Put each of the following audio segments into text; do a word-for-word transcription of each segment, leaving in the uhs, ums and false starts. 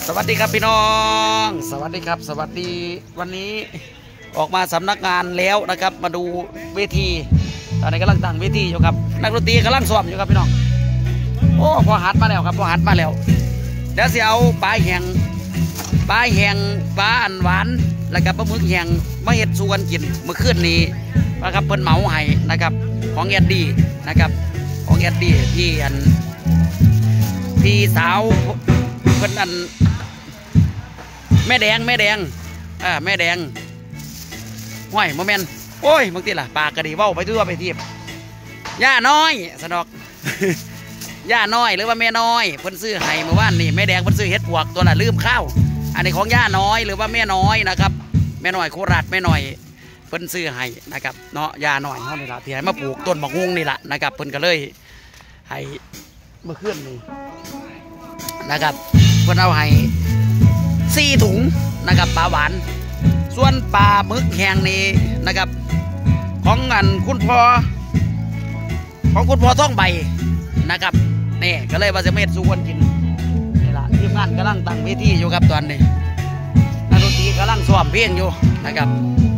สวัสดีครับพี่น้องสวัสดีครับสวัสดีวันนี้ออกมาสำนักงานแล้วนะครับมาดูเวทีตอนนี้กำลังตั้งเวทีอยู่ครับนักดนตรีกำลังซ้อมอยู่ครับพี่น้องโอ้พอหัดมาแล้วครับพอหัดมาแล้วเดี๋ยวสิเอาปลาแห้งปลาแห้งปลาอันหวานแล้วก็ปลาหมึกแห้งมาเห็ดส่วนกินเมื่อคืนนี้นะครับเพิ่นเหมาให้นะครับของแอดดี้นะครับของแอดดี้ที่อันพี่สาวเพิ่นอันแม่แดงแม่แดงอ่าแม่แดงห้อยโมเมนต์โอ้ยบางทีล่ะปากกระดีเว้าไปทั่วไปทีบย่าน้อยสนอกย่าน้อยหรือว่าแม่น้อยเพิ่นซื้อให้เมื่อวานนี่แม่แดงเพิ่นซื้อเฮ็ดปวกตัวละลืมข้าวอันนี้ของย่าน้อยหรือว่าแม่น้อยนะครับแม่น้อยโคราชแม่น้อยเพิ่นซื้อให้นะครับเนาะย่าน้อยเฮานี่ล่ะที่ให้มาปลูกต้นบักฮุงนี่ล่ะนะครับเพิ่นก็เลยให้เมื่อคืนนี้นะครับเพิ่นเอาให้สี่ถุงนะครับปลาหวานส่วนปลาหมึกแห้งนี้นะครับของอันคุณพ่อของคุณพ่อท่องใบนะครับนี่ก็เลยว่าจะเม็ดสู้คนกินนี่ละทีมงานกำลังตั้งเวทีอยู่ครับตอนนี้นักดนตรีกำลังซ้อมเพลงอยู่นะครับ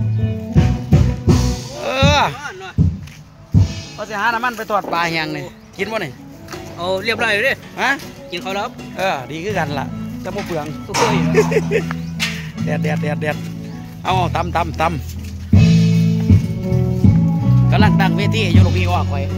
เออเขาจะหาน้ำมันไปทอดปลาแห้งนี่กินวะนี่โอ้เรียบร้อยเลยฮะกินเขาแล้วเออดีขึ้นกันล่ะจะโมเปลืองทุกคนแดดแดดแดดแดดเอาตำตำตำกำลังตั้งเวทีอยู่ลูกพี่ว่าคอย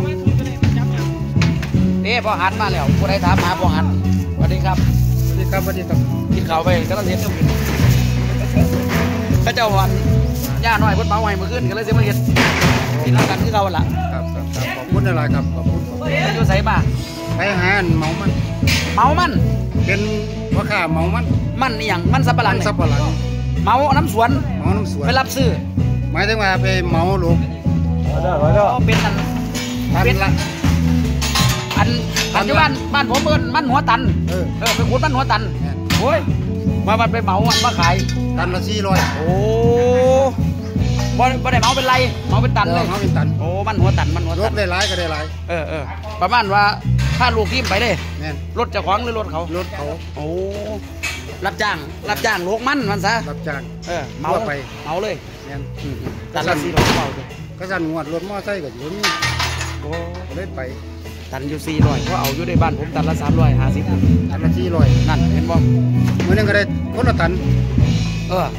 นี่พอหันมาแล้วผู้ใดถามหาพอหันสวัสดีครับสวัสดีครับสวัสดีครับกินข้าวไปกำลังเห็นเจ้ากินก็เจ้าวันย่าหน่อยพุ่นเมาไว้เมื่อคืนก็เลยจะมาเห็นกินแล้วกันคือเขาละครับครับขอบคุณอะไรครับขอบคุณอยู่ใส่บ้าไปหาเมามันเมามันเป็นว่าข้าเมามันมันนี่อย่างมันสับปะหลังสับปะหลังเมาน้ำสวนเมาน้ำสวนไปรับซื้อหมายถึงว่าไปเมาลูกเป็นอันเป็นอันอันปัจจุบันบ้านผมเอิ้นมันหัวตันเออเออไปขุดมันหัวตันโอ้ยมามันไปเมามันมาขายตันละสี่ร้อยโอ้บ่บ่ได้เมาเป็นไรเมาเป็นตันเลยเมาเป็นตันโอ้มันหัวตันมันหัวตันรถได้หลายก็ได้หลายเออเออประมาณว่าถ้าลูกทีมไปเลยรถเจ้าของหรือรถเขารถเขาโอ้รับจ้างรับจ้างลูกมันมันซะรับจ้างเออเมาไปเมาเลยเนี่ยตันละสี่ร้อยเบาเลยก็สั่นงวดรถมอไซค์กับอยู่นี่โอ้เล่นไปตันอยู่สี่ร้อยเพราะเอาอยู่ในบ้านผมตันละสามร้อยห้าสิบตันละสี่ร้อยนั่นเห็นบ่เมื่อนึงก็ได้คนละตันเออ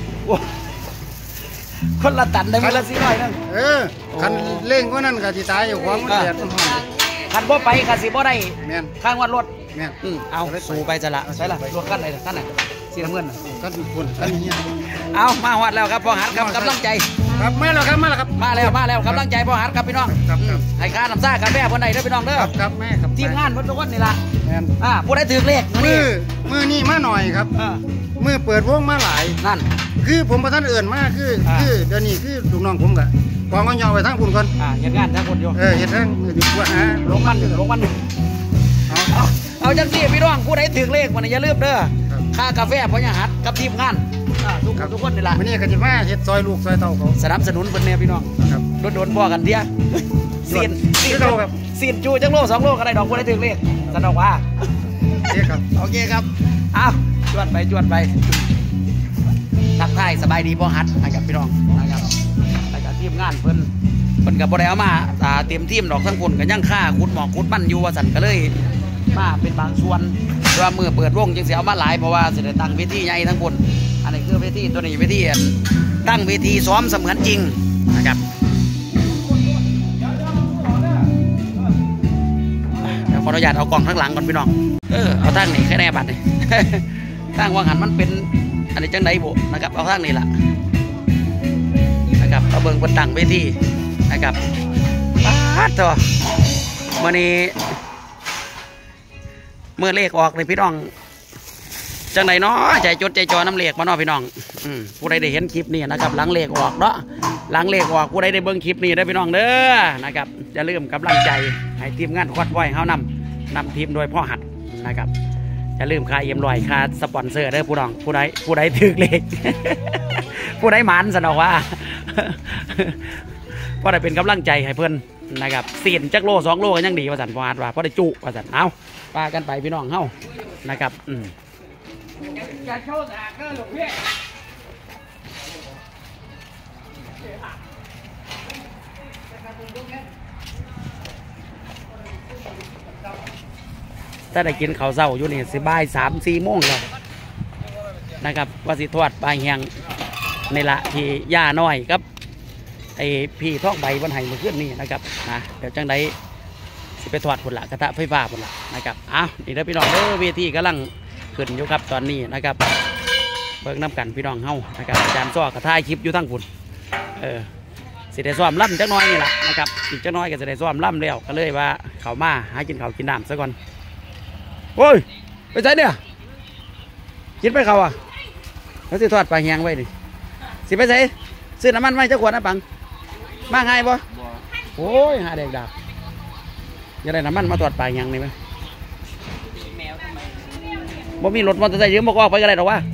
คนละตันได้เมื่อละสี่ร้อยนั่นเออคันเล่งก็นั่นก็ที่ตายอยู่ความมันแดดคันบ่ไปคันสิบ่ได้แม่นข้างวัดรถแม่นอืมเอาสู่ไปจะละใช่ละรถคันไหนคันไหนสีน้ำเงินคันคนคันนี้เอามาวัดแล้วครับพอหัดครับกำลังใจครับมาแล้วครับมาแล้วครับมาแล้วมาแล้วกำลังใจพอหัดครับพี่น้องครับครับให้ค่าน้ำซ่ากับแม่คนไหนเด้อพี่น้องเด้อครับแม่ครับทีมงานเพิ่นทุกคนนี่ล่ะแม่นอ่าผู้ใดถือเลขมือมือนี่มาหน่อยครับมือเปิดวงมาหลายนั่นคือผมประท่านเอื่นมากคือคือเดี๋ยวนี้คือลูกน้องผมกะกองก็ย่อไปทั้งคุณก่อนอ่าเห็นงานทั้งคนอยู่เออเห็นทั้งอยู่ขวดนะลงมันลงมันเอาเอาเอาจังซี่พี่น้องผู้ใดถือเลขมันอย่าลืมเด้อค่ากาแฟพญาหัดกับทีมงานทุกทุกคนนี่แหละวันนี้ก็จะมาเห็ดซอยลูกซอยเต่าเขาสนับสนุนเพิ่นแน่พี่น้องครับโดนโดนบ่กันเดียซีนซีนครับซีนจูจังโลสองโลก็ได้ดอกผู้ใดถือเลขสนอกว่าโอเคครับโอเคครับอ้าวจวดไปจวดไปทักทายสบายดีพ่อฮัทนะครับพี่น้องนะครับแล้วก็ทีมงานเพิ่นเพิ่นกับบ่ได้เอามาเตรียมทีมดอกทั้งคนก็ยังค่าขุดหมอกขุดมันอยู่ว่าสั่นก็เลยมาเป็นบางส่วนเพราะว่ามือเปิดวงจึงเสียเอามาหลายเพราะว่าสิได้ตั้งเวทีใหญ่ทั้งคนอันนี้คือเวทีตัวนี้เวทีตั้งเวทีซ้อมเสมือนจริงนะครับเดี๋ยวขออนุญาตเอากล่องข้างหลังก่อนพี่น้องเออเอาตั้งนี่แค่แน่บัดนี่ตั้งวางหันมันเป็นอันนี้จังไดบุนะครับเอาทางนี้แหละนะครับเอาเบิ่งบนตั้งเวทีนะครับปัดตัวเมื่อนี้เมื่อเลขออกเลยพี่น้องจังไดเนาะใจจดใจจอน้ำเลขมาเนาะพี่น้องอืมผู้ใดได้เห็นคลิปนี้นะครับหลังเลขออกเนาะหลังเลขออกผู้ใดได้เบิ่งคลิปนี้ได้พี่น้องเด้อนะครับอย่าลืมกำลังใจให้ทีมงานควัดไว้เฮานำนำทีมโดยพ่อหัดนะครับอย่าลืมค่าเอ็มลอยค่าสปอนเซอร์เด้อผู้น้องผู้ใดผู้ใดถือเลขผู้ใดหมันสนอกว่าเพราะได้เป็นกำลังใจให้เพื่อนนะครับเสียนจักโลสองโลก็ยังดีว่าสันพอหัดว่าเพราะได้จุว่าสันเอาปากันไปพี่น้องเฮ้านะครับอืมอย่าโชว์สากก็หลงพี่ถ้าได้กินข้าวเช้าอยู่นี่สิบ่ายสามสี่โมงแล้วนะครับว่าสิทอดปลาแห้งในละที่ย่าน้อยครับไอพี่ทอกใบบนไห้เมื่อคืนนี้นะครับนะเดี๋ยวจังไดสิไปทอดผลละกระทะไฟฟ้าผลละนะครับอ้าวนี่เด้อพี่น้องเด้อเวทีกำลังขึ้นอยู่ครับตอนนี้นะครับเบิกน้ำกันพี่น้องเฮานะครับอาจารย์ซ้อกระทายคลิปอยู่ทั้งฝุ่นเออสิได้ซ้อมล่ำจักน้อยนี่แหละนะครับอีกจักน้อยก็จะได้ซ้อมล่ำแล้วก็เลยว่าเขามาหากินเขากินน้ำซะก่อนโอ้ยไปใส่เนี่ยกินไปเขาอ่ะแล้วสิทอดปลาแห้งไว้ดิสิไปใส่ซื้อน้ำมันไว้จักขวดนะปังมาง่ายบ่โอ้ยหาเด็กดาบอย่าได้น้ำมันมาทอดปลาแห้งนี่ไหมบ่มีรถมอเตอร์ไซค์ยืมบอกออกไปก็ได้หรอกว่า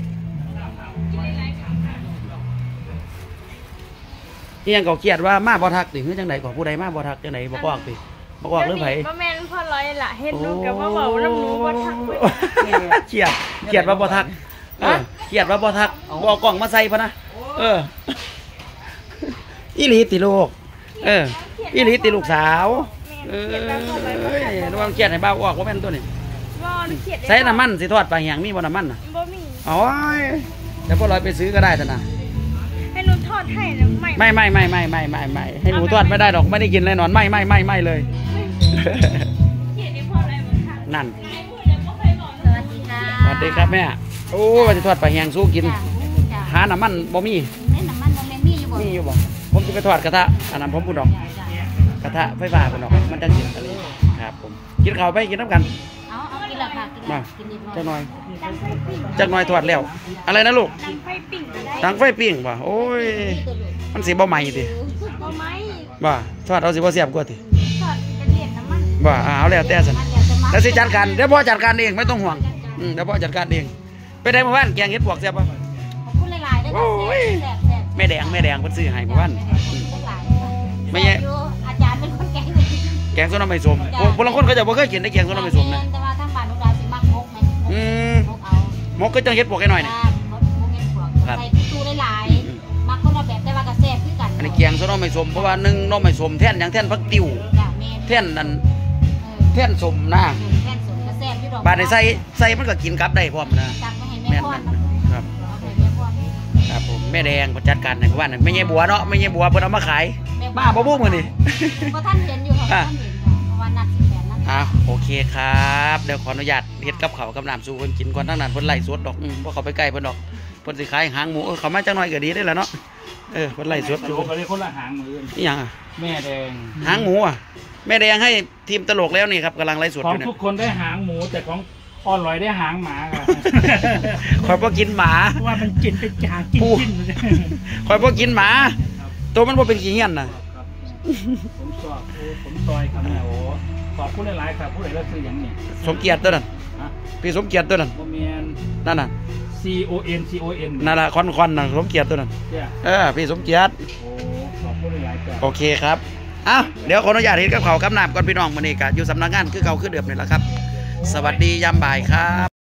ที่ยังเขาเครียดว่ามาบ่ทักติเฮ้ยจังไหนขอผู้ใดมาบ่ทักจังไหนบอกออกติบอกออกเรื่องไผบ่แม่นพ่อร้อยล่ะเฮ็ดลูกกับว่าเว้าน้ำหนูบ่ทักเครียดเครียดว่าบ่ทักเออเครียดว่าบ่ทักบ่กล่องมาใส่พะนะเอออีหลีติลูกเอออีหลีติลูกสาวเออระวังเครียดให้บ้าออกว่าแม่นตัวนี้บ่เขียดใส่น้ำมันสิทอดปลาแห้งมีบ่น้ำมันน่ะบ่มีโอ้ยแต่พอลอยไปซื้อก็ได้ท่านนะให้หนูทอดให้นะไม่ไม่ไม่ไม่ไม่ไม่ไม่ไม่ให้หนูทอดไม่ได้ดอกไม่ได้กินเลยนอนไม่ไม่ไม่ไม่เลยเขียดให้พ่ออะไรบ่ทักนั่นสวัสดีค่ะสวัสดีครับแม่โอ้ว่าจะทอดปลาแห้งสู้กินหาน้ำมันบ่มีแม่น้ำมันบ่แม่นมีอยู่บ่มีอยู่บ่ผมจะไปทอดกระทะอันนั้นผมพูดดอกกระทะไฟฟ้าพูดดอกมันจะกินอะไรครับผมกินข้าวไปกินน้ำกันเอาเอากินละค่ะกินมากินนิดจักหน่อยดังไฟปิ้งจักหน่อยทอดแล้วอะไรนะลูกดังไฟปิ้งก็ได้ดังไฟปิ้งป่ะโอ้ยมันสีบ่ใหม่ดิบ่ไหมบ่ทอดเอาสิบ่เสียบกว่าติทอดจะเรียนน้ำมันบ่อ่าเอาแล้วแต่สันมันเดี๋ยวจะมาแล้วสิจัดการเดี๋ยวพ่อจัดการเองไม่ต้องห่วงอืมเดี๋ยวพ่อจัดการเองไปได้เมื่อวานแกงเห็ดปวกเสียบป่ะขอบคุณหลายๆด้วยค่ะแซ่บแซ่บแม่แดงแม่แดงเพิ่นซื้อให้เมื่อวาน ไม่ไม่ใช่ใช่อาจารย์เป็นคนแกงเลยแกงส้มน้ำไม่สมโอ้บางคนเขาจะบ่เคยกินได้แกงส้มน้ำไม่สมนะแต่ว่าทางบ้านลูกหลานสิมักมกไหมอืมมกเอาหมกก็จังเห็ดปวกให้หน่อยนี่มกมกเห็ดปวกครับใส่ตู้หลายๆมักคนละแบบแต่ว่ากระแซ่บคือกันอันนี้แกงส้มน้ำไม่สมเพราะว่าหนึ่งน้ำไม่สมแท่นอย่างแท่นพักติวจ้ะแม่แท่นนั่นเออแท่นสมนะแท่นสมกระแซ่บอยู่ดอกบาดในใส่ใส่มันก็กินกลับได้พร้อมนะตักมาให้แม่พ่อนครับเอาให้แม่พ่อนครับผมแม่แดงเพิ่นจัดการในเมื่อวานนั่นไม่ใช่บัวเนาะไม่ใช่บัวเพิ่นเอามาขายแม่มาบ่บุ้งมื้อนี่เพราะท่านเห็นอยู่ค่ะท่านเห็นค่ะเพราะว่านัดสิแขนนัดอ่ะโอเคครับเดี๋ยวขออนุญาตเฮ็ดกับเขาวกับน้ำสู่เพิ่นกินก่อนทั้งนั้นเพิ่นไล่สดดอกอืมบ่เข้าไปใกล้เพิ่นดอกเพิ่นสิขายหางหมูเออเขามาจังหน่อยก็ดีได้แล้วเนาะเออเพิ่นไล่สดตอยู่ลกอะไรคนละหางมือนี่หยังอ่ะแม่แดงหางหมูอ่ะแม่แดงให้ทีมตลกแล้วนี่ครับกำลังไล่สดขออง ยู่เนี่ยทุกคนได้หางหมูแต่ของอ่อนลอยได้หางหมาค่ะคอยบ่กินหมาเพราะว่ามันกินเป็นจางกินกินคอยบ่กินหมา ตัวมันบ่เป็นขี้เหี้ยนน่ะผมสอบผมซอยครับแม่โอ้ขอบคุณหลายๆครับผู้ใดเลือกซื้ออย่างนี้สมเกียรติตัวนั้นฮะพี่สมเกียรติตัวนั้นโมเมียนนั่นน่ะ C O N C O N นั่นล่ะคอนคอนน่ะสมเกียรติตัวนั้นเนี่ยเออพี่สมเกียรติโอ้ขอบคุณหลายๆจ้ะโอเคครับอ้าวเดี๋ยวขออนุญาตเฮ็ดกับเขาวกับน้ำก่อนพี่น้องมื้อนี้ก็อยู่สำนักงานคือเก่าคือเดิมนี่แหละครับ สวัสดียามบ่ายครับ